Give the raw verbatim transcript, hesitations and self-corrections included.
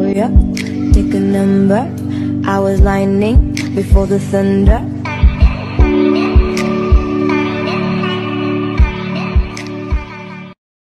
hurry up, pick a number. I was lightning before the thunder.